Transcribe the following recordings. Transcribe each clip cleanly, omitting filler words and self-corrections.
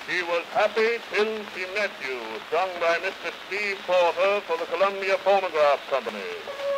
She was happy till she met you, sung by Mr. Steve Porter for the Columbia Phonograph Company.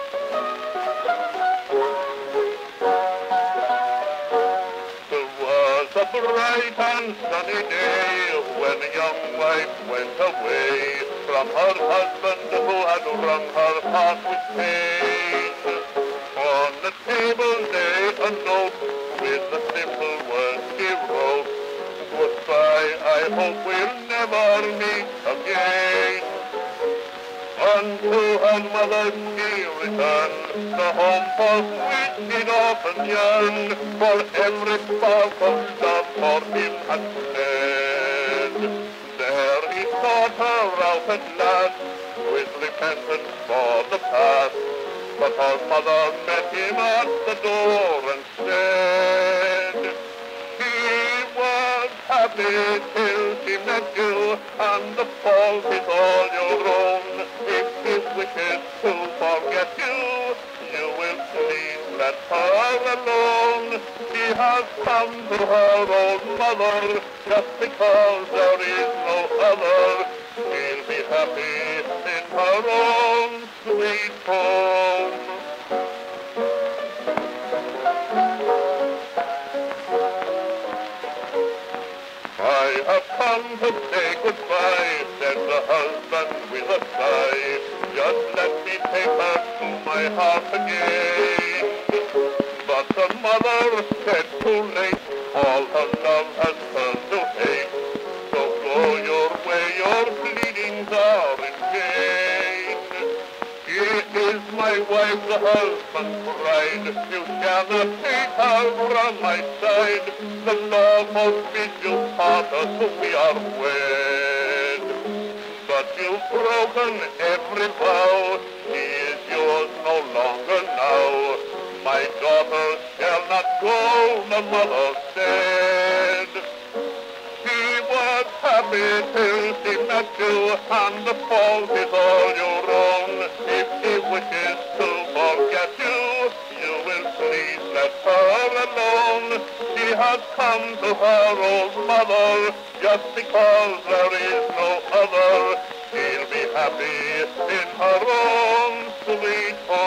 It was a bright and sunny day when a young wife went away from her husband who had wrung her heart with pain. On the table lay a note with the simple words she wrote, "Goodbye, I hope we'll never meet again." Unto her mother she returned, the home for which she'd often yearned, for every spark of love for him had fled. There he sought her out at last, with repentance for the past, but her mother met him at the door and said, "She was happy till she met you, and the fault is all your own. If she wishes to forget you, you will please let her alone. She has come to her old mother, just because there is no other. She'll be happy in her own sweet home." "I have come to say goodbye," said the husband with a sigh. "Just let me take her to my heart again." But the mother said too late, all her love has turned to hate. So go your way, your pleadings are in vain. "She is my wife," the husband cried. "You shall not take her from my side. The law forbids you part us, we are wed. But you've broken every vow, she is yours no longer now. My daughter shall not go," the mother said. "She was happy till she met you, and the fault is all your own. If she wishes to forget you, you will please let her alone. She has come to her old mother, just because there is no other. She'll be happy in her own sweet home."